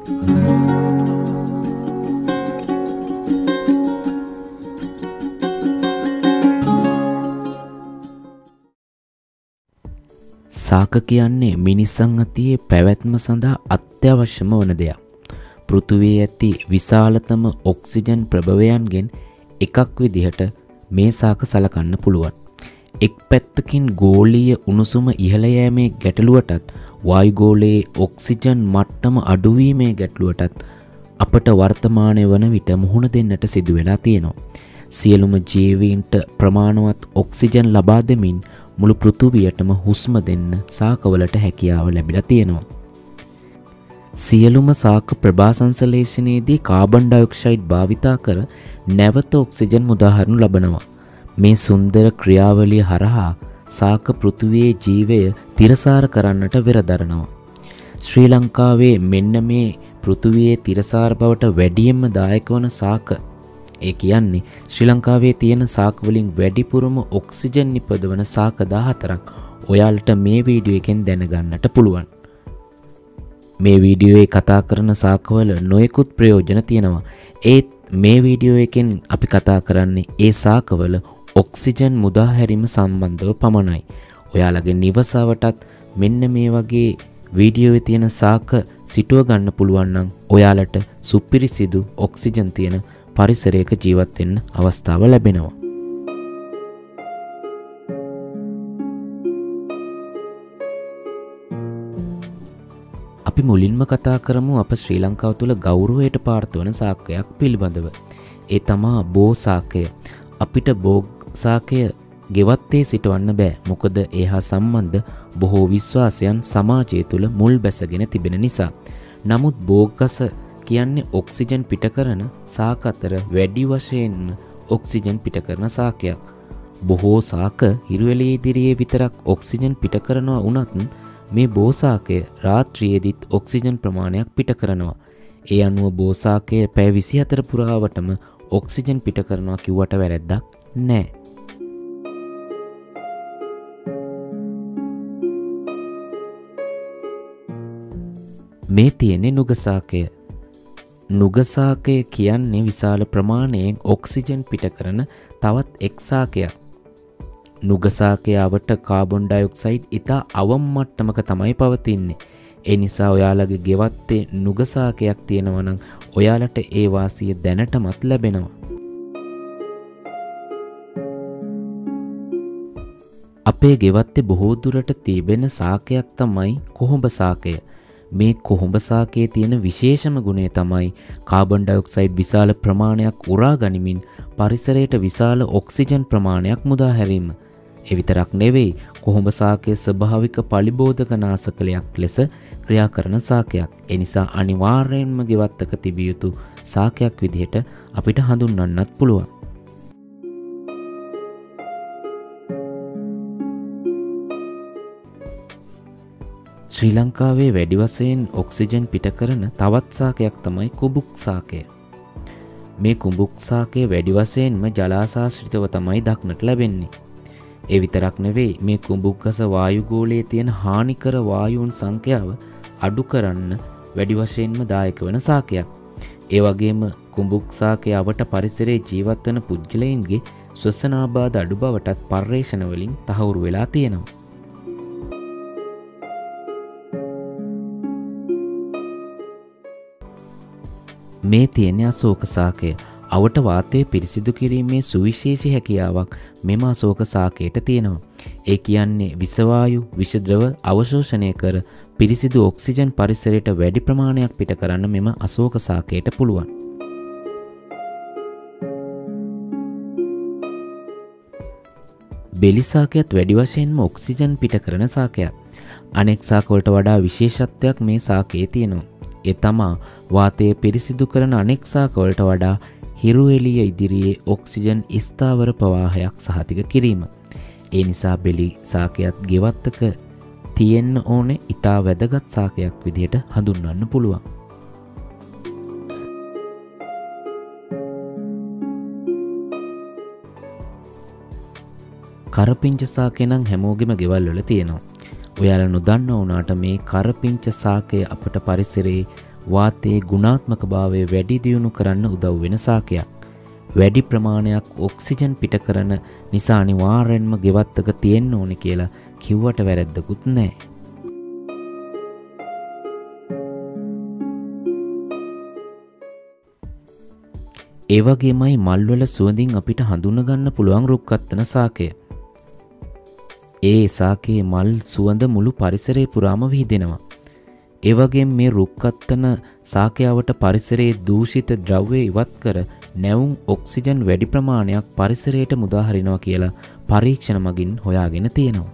සාක කියන්නේ මිනිසන් අතියේ පැවැත්ම සඳහා අත්‍යවශ්‍යම වන දෙයක්. පෘථුවියේ ඇති විශාලතම ඔක්සිජන් ප්‍රභවයන්ගෙන් එකක් විදිහට මේ සාක සලකන්න පුළුවන්. එක් පැත්තකින් ගෝලීය උණුසුම ඉහළ යෑමේ ගැටලුවටත් වායුගෝලයේ ඔක්සිජන් මට්ටම අඩුවීමේ ගැටලුවටත් අපට වර්තමානයේ වන විට මුහුණ දෙන්නට සිදු වෙලා තියෙනවා. සියලුම ජීවීන්ට ප්‍රමාණවත් ඔක්සිජන් ලබා දෙමින් මුළු පෘථුවියටම හුස්ම දෙන්න සාකවලට හැකියාව ලැබිලා තියෙනවා. සියලුම සාක ප්‍රභා සංශ්ලේෂණයේදී කාබන් ඩයොක්සයිඩ් භාවිතා කර නැවත ඔක්සිජන් මුදාහරිනු ලබනවා. මේ සුන්දර ක්‍රියාවලිය හරහා සාක පෘථුවියේ ජීවය තිරසාර කරන්නට වෙරදරනවා. ශ්‍රී ලංකාවේ මෙන්න මේ පෘථුවියේ තිරසාර බවට වැඩියෙන්ම දායක වන සාක, ඒ කියන්නේ ශ්‍රී ලංකාවේ තියෙන සාක වලින් වැඩිපුරම ඔක්සිජන් නිපදවන සාක 14ක් ඔයාලට මේ වීඩියෝ එකෙන් දැනගන්නට පුළුවන්. මේ වීඩියෝවේ කතා කරන සාකවල නොයෙකුත් ප්‍රයෝජන තියෙනවා. ඒත් මේ වීඩියෝ එකෙන් අපි කතා කරන්නේ ඒ සාකවල ඔක්සිජන් මුදා හැරීම සම්බන්ධව පමණයි. ඔයාලගේ නිවසවටත් මෙන්න මේ වගේ වීඩියෝවේ තියෙන සාක සිටුව ගන්න පුළුවන් නම් ඔයාලට සුපිරිසිදු ඔක්සිජන් තියෙන පරිසරයක ජීවත් වෙන්න අවස්ථාව ලැබෙනවා. අපි මුලින්ම කතා කරමු අප ශ්‍රී ලංකාව තුළ ගෞරවයට පාත්‍ර වන සාකයක් පිළිබඳව. ඒ තමා බෝ සාකය. අපිට බෝ සාකය ගෙවත්තේ සිටවන්න බෑ. මොකද ඒ හා සම්බන්ධ බොහෝ විශ්වාසයන් සමාජය තුළ මුල් බැසගෙන තිබෙන නිසා. නමුත් බෝගස කියන්නේ ඔක්සිජන් පිට කරන සාක අතර වැඩි වශයෙන්ම ඔක්සිජන් පිට කරන සාකයක්. බොහෝ සාක හිරු එළිය ඉදිරියේ විතරක් ඔක්සිජන් පිට කරනවා වුණත් මේ බෝ සාකය රාත්‍රියේදීත් ඔක්සිජන් ප්‍රමාණයක් පිට කරනවා. ඒ අනුව බෝ සාකය පැය 24 පුරාවටම ඔක්සිජන් පිට කරනවා කිව්වට වැරැද්දක් නැහැ. මේ තියෙන්නේ නුග සාකය. නුග සාකය කියන්නේ විශාල ප්‍රමාණයෙන් ඔක්සිජන් පිට කරන තවත් එක් සාකයක්. නුග සාකයවට කාබන් ඩයොක්සයිඩ් ඉතා අවම මට්ටමක තමයි පවතින්නේ. ඒ නිසා ඔයාලගේ ගෙවත්තේ නුග සාකයක් තියෙනවා නම් ඔයාලට ඒ වාසිය දැනටමත් ලැබෙනවා. අපේ ගෙවත්තේ බොහෝ දුරට තිබෙන සාකයක් තමයි කොහොඹ සාකය. මේ කොහොඹ සාකයේ තියෙන විශේෂම ගුණය තමයි කාබන් ඩයොක්සයිඩ් විශාල ප්‍රමාණයක් උරා ගනිමින් පරිසරයට විශාල ඔක්සිජන් ප්‍රමාණයක් මුදා හැරීම. ඒ විතරක් නෙවෙයි, කොහොඹ සාකයේ ස්වභාවික පලිබෝධක නාශකලයක් ලෙස ක්‍රියා කරන සාකයක්. ඒ නිසා අනිවාර්යයෙන්ම ගෙවත්තක තිබිය යුතු සාකයක් විදිහට අපිට හඳුන්වන්නත් පුළුවන්. ශ්‍රී ලංකාවේ වැඩි වශයෙන් ඔක්සිජන් පිට කරන තවත් සාකයක් තමයි කුඹුක් සාකය. මේ කුඹුක් සාකය වැඩි වශයෙන්ම ජලාශාශ්‍රිතව තමයි දක්නට ලැබෙන්නේ. ඒ විතරක් නෙවෙයි, මේ කුඹුක් ගස වායුගෝලයේ තියෙන හානිකර වායුන් සංඛ්‍යාව අඩු කරන්න වැඩි වශයෙන්ම දායක වන සාකයක්. ඒ වගේම කුඹුක් සාකය අවට පරිසරයේ ජීවත් වන පුද්ගලයන්ගේ ශ්වසනාබාධ අඩු බවටත් පර්යේෂණ වලින් තහවුරු වෙලා තියෙනවා. මේ තියෙන අශෝක සාකය. අවට වාතය පිරිසිදු කිරීමේ සුවිශේෂී හැකියාවක් මෙම අශෝක සාකයට තියෙනවා. ඒ කියන්නේ විෂවායු, විෂද්‍රව අවශෝෂණය කර පිරිසිදු ඔක්සිජන් පරිසරයට වැඩි ප්‍රමාණයක් පිට කරන්න මෙම අශෝක සාකයට පුළුවන්. බෙලි සාකයත් වැඩි වශයෙන්ම ඔක්සිජන් පිට කරන සාකයක්. අනෙක් සාකවලට වඩා විශේෂත්වයක් මේ සාකයේ තියෙනවා. ඒ තමා වාතය පිරිසිදු කරන අනෙක් සාකවලට වඩා හිරු එළිය ඉදිරියේ ඔක්සිජන් ස්ථාවර ප්‍රවාහයක් සහතික කිරීම. ඒ නිසා බෙලි සාකයක් ගෙවත්තක තියෙන්න ඕනේ ඉතා වැදගත් සාකයක් විදිහට හඳුන්වන්න පුළුවන්. කරපිංච සාකය නම් හැමෝගෙම ගෙවල් වල තියෙනවා. ඔයාලා නොදන්නා වුණාට මේ කරපිංච සාකය අපට පරිසරයේ වාතයේ ගුණාත්මක භාවය වැඩි දියුණු කරන්න උදව් වෙන සාකයක්. වැඩි ප්‍රමාණයක් ඔක්සිජන් පිට කරන නිසා අනිවාර්යෙන්ම ගෙවත්තක තියෙන්න ඕනේ කියලා කිව්වට වැරද්දකුත් නැහැ. ඒ වගේමයි මල්වල සුවඳින් අපිට හඳුනා ගන්න පුළුවන් රුක්කත්තන සාකය. ඒ සාකයේ මල් සුවඳ මුළු පරිසරය පුරාම විහිදෙනවා. ඒ වගේම මේ රුක්කත්තන සාකයවට පරිසරයේ දූෂිත ද්‍රව්‍ය ඉවත් කර නැවුම් ඔක්සිජන් වැඩි ප්‍රමාණයක් පරිසරයට මුදා හරිනවා කියලා පරීක්ෂණ මගින් හොයාගෙන තියෙනවා.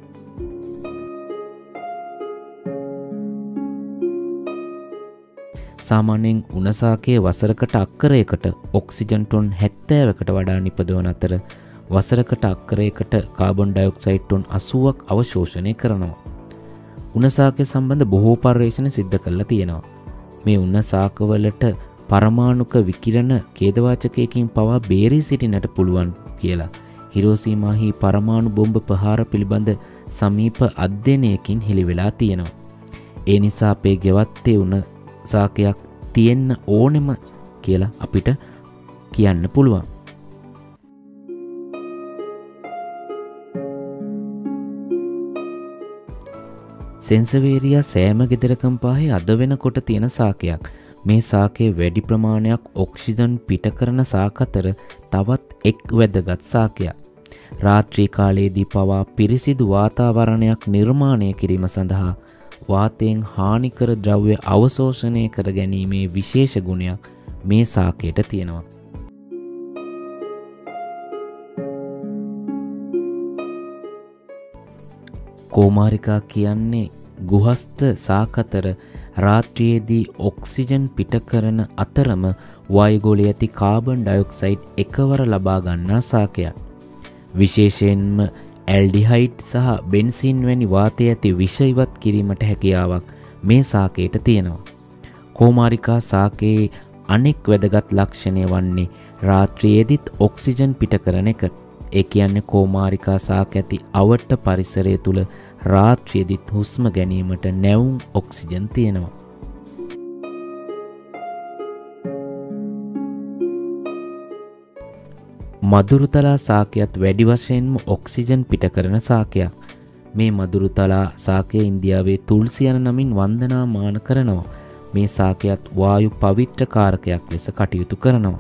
සාමාන්‍යයෙන් උණ සාකයේ වසරකට අක්කරයකට ඔක්සිජන් ටොන් 70කට වඩා නිපදවන අතර වසරකට අක්කරයකට කාබන් ඩයොක්සයිඩ් ටොන් 80ක් අවශෝෂණය කරනවා. උණ සාකය සම්බන්ධ බොහෝ පර්යේෂණ සිද්ධ කරලා තියෙනවා. මේ උණ සාකවලට පරමාණුක විකිරණ ඛේදවාචකයකින් පවා බේරී සිටින්නට පුළුවන් කියලා හිරෝසීමාහි පරමාණු බෝම්බ ප්‍රහාර පිළිබඳ සමීප අධ්‍යයනයකින් හෙළිවෙලා තියෙනවා. ඒ නිසා අපේ ගෙවත්තේ උණ සාකයක් තියෙන්න ඕනෙම කියලා අපිට කියන්න පුළුවන්. සෙන්සවේරියා සෑම ගෙදරකම පාහේ අද වෙනකොට තියෙන සාකයක්. මේ සාකයේ වැඩි ප්‍රමාණයක් ඔක්සිජන් පිට කරන සාක අතර තවත් එක් වැදගත් සාකයක්. රාත්‍රී කාලයේදී පවා පිරිසිදු වාතාවරණයක් නිර්මාණය කිරීම සඳහා වාතයෙන් හානිකර ද්‍රව්‍ය අවශෝෂණය කර ගැනීමේ විශේෂ ගුණයක් මේ සාකයට තියෙනවා. කෝමාරිකා කියන්නේ ගුහස්ත සාක අතර රාත්‍රියේදී ඔක්සිජන් පිට කරන අතරම වායුගෝලයේ ඇති කාබන් ඩයොක්සයිඩ් එකවර ලබා ගන්නා සාකයක්. විශේෂයෙන්ම ඇල්ඩිහයිඩ් සහ බෙන්සීන් වැනි වාතයේ ඇති විෂ ඉවත් කිරීමට හැකියාවක් මේ සාකයට තියෙනවා. කෝමාරිකා සාකයේ අනෙක් වැදගත් ලක්ෂණය වන්නේ රාත්‍රියේදීත් ඔක්සිජන් පිට කරන එක. ඒ කියන්නේ කෝමාරිකා සාක ඇති අවට පරිසරය තුල රාත්‍රියේදීත් හුස්ම ගැනීමට නැවුම් ඔක්සිජන් තියෙනවා. මදුරුතලා සාකයත් වැඩි වශයෙන්ම ඔක්සිජන් පිට කරන සාකයක්. මේ මදුරුතලා සාකය ඉන්දියාවේ තුල්සි යන නමින් වන්දනාමාන කරනවා. මේ සාකයත් වායු පවිත්‍ර කාරකයක් ලෙස කටයුතු කරනවා.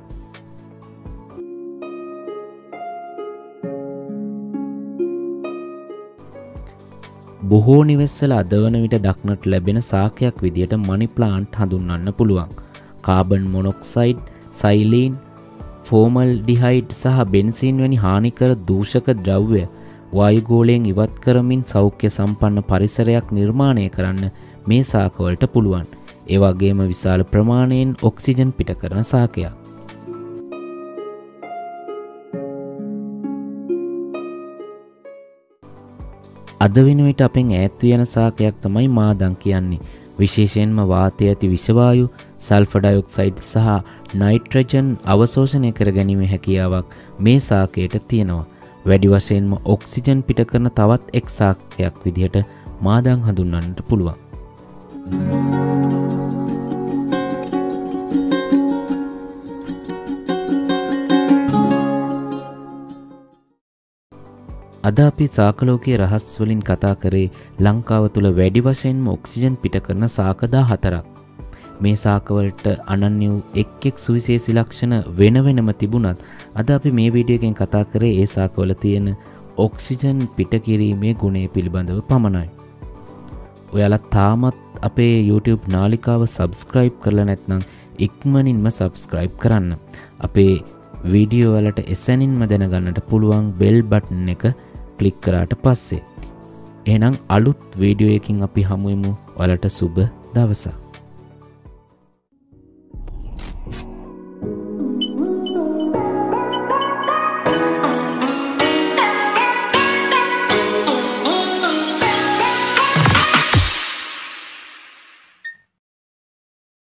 බොහෝ නිවෙස්වල අද වන විට දක්නට ලැබෙන සාකයක් විදියට මනි ප්ලාන්ට් හඳුන්වන්න පුළුවන්. කාබන් මොනොක්සයිඩ්, සයිලීන්, ෆෝමල්ඩිහයිඩ් සහ බෙන්සීන් වැනි හානිකර දූෂක ද්‍රව්‍ය වායුගෝලයෙන් ඉවත් කරමින් සෞඛ්‍ය සම්පන්න පරිසරයක් නිර්මාණය කරන්න මේ සාකවලට පුළුවන්. ඒ වගේම විශාල ප්‍රමාණයෙන් ඔක්සිජන් පිට කරන සාකයක්. අද වෙන විට අපෙන් ඈත් යන සාකයක් තමයි මාදන් කියන්නේ. විශේෂයෙන්ම වාතයේ ඇති විෂවායු, සල්ෆර් ඩයොක්සයිඩ් සහ නයිට්‍රජන් අවශෝෂණය කර ගැනීමේ හැකියාවක් මේ සාකයට තියෙනවා. වැඩි වශයෙන්ම ඔක්සිජන් පිට කරන තවත් එක් සාකයක් විදිහට මාදන් හඳුන්වන්නට පුළුවන්. අද අපි සාකලෝකයේ රහස් වලින් කතා කරේ ලංකාව තුල වැඩි වශයෙන්ම ඔක්සිජන් පිට කරන සාක 14ක්. මේ සාකවලට අනන්‍ය වූ එක් සුවිශේෂී ලක්ෂණ වෙන වෙනම තිබුණත් අද අපි මේ වීඩියෝ එකෙන් කතා කරේ ඒ සාකවල තියෙන ඔක්සිජන් පිට කිරීමේ ගුණය පිළිබඳව පමණයි. ඔයාලා තාමත් අපේ YouTube නාලිකාව subscribe කරලා නැත්නම් ඉක්මනින්ම subscribe කරන්න. අපේ වීඩියෝ වලට එසැනින්ම දැනගන්නට පුළුවන් bell button එක ක්ලික් කරාට පස්සේ. එහෙනම් අලුත් වීඩියෝ එකකින් අපි හමු වෙමු. ඔයාලට සුබ දවසක්.